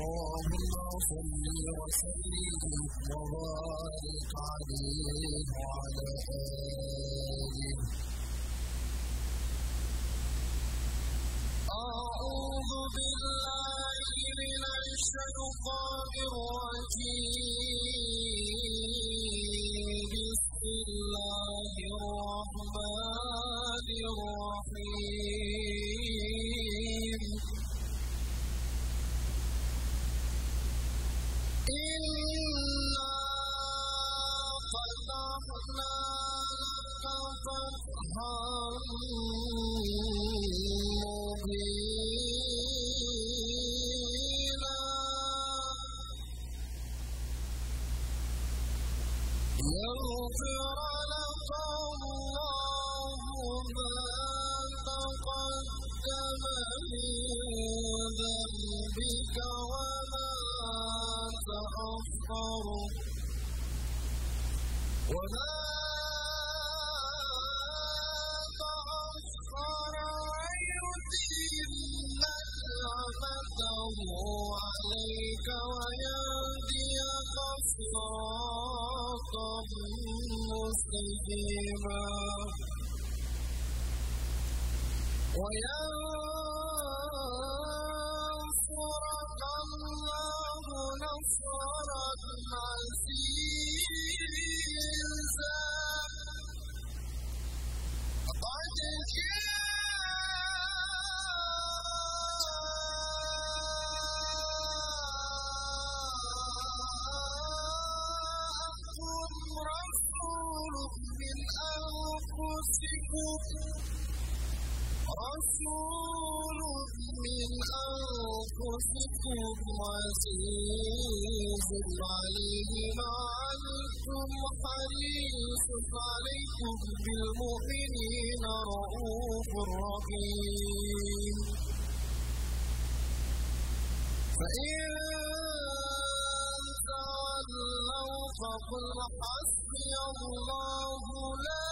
صل وسلم وبارك عليه وعلى آله. أعوذ بالله من الشيطان الرجيم. بسم الله الرحمن الرحيم. إنا فتحنا لك فتحا مبينا يغفر لك الله ما تقدم من ذنبك وما تأخر ويتم نعمته عليك ويهديك صراطا مستقيما وينصرك الله نصرا عزيزا. قد جاءكم رسول من أنفسكم عزيز عليه ما عنتم حريص عليكم بالمؤمنين رؤوف رحيم. فإن تولوا فقل حسبي الله لا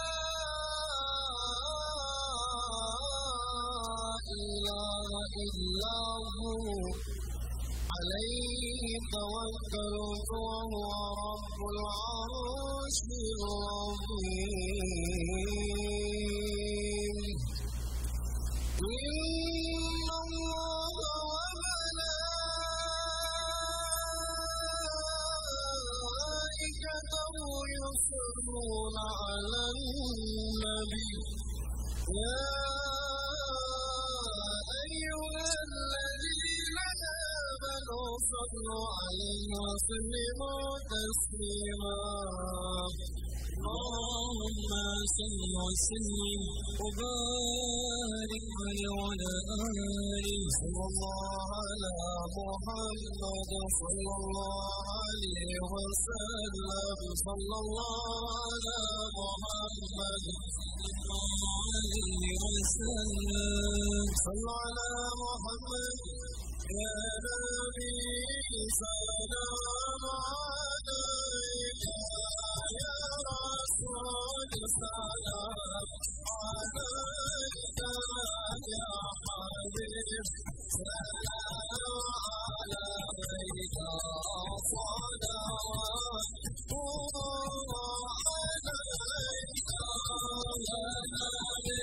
إله إلا هو عليه توكلت وهو رب العرش العظيم. إن الله وملائكته يصلون على النبي يا أيها الذين آمنوا صلوا عليه وسلموا تسليما. اللهم صل وسلم وبارك عليه وعلى آله. صلى الله على محمد صلى الله عليه وسلم. صلى الله على محمد صلى على محمد يا نبي سلام عليك يا رسول سلام عليك يا حبيب سلام عليك صلوات عليك يا نبي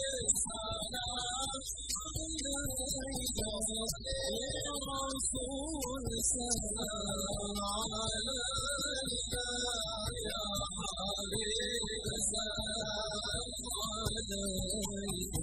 يا رسول سلام عليك يا حبيب سلام عليك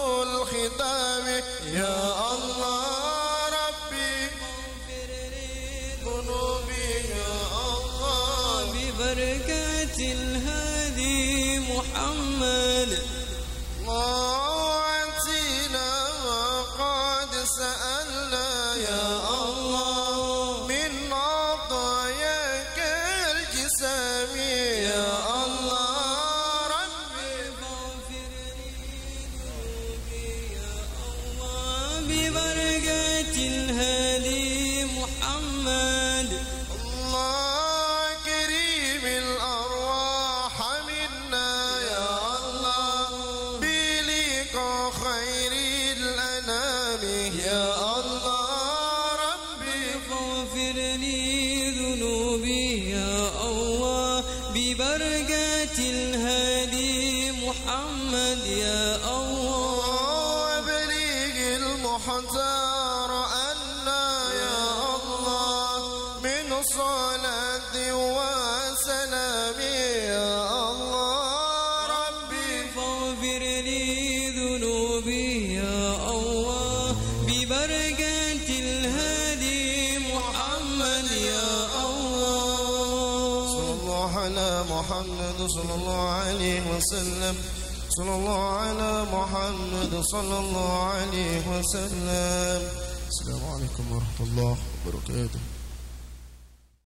الختام يا الله ربي اغفر لي ذنوبي يا الله ببركة الهادي محمد. الله أعطينا وقد سألنا يا الله من عطاياك الجسام يا الله ربي فاغفر لي ذنوبي يا الله ببركة الهادي محمد. الله كريم الأرواح منا يا الله بلقاء خير الأنام يا الله ربي فاغفر لي ذنوبي يا الله ببركة الهادي محمد يا الله. وبلغ المحتار أنا يا الله من صلاة وسلام يا الله ربي فاغفر لي ذنوبي يا الله ببركة الهادي محمد يا الله. صلى الله على محمد صلى الله عليه وسلم. صلى الله على محمد صلى الله عليه وسلم. السلام عليكم ورحمة الله وبركاته.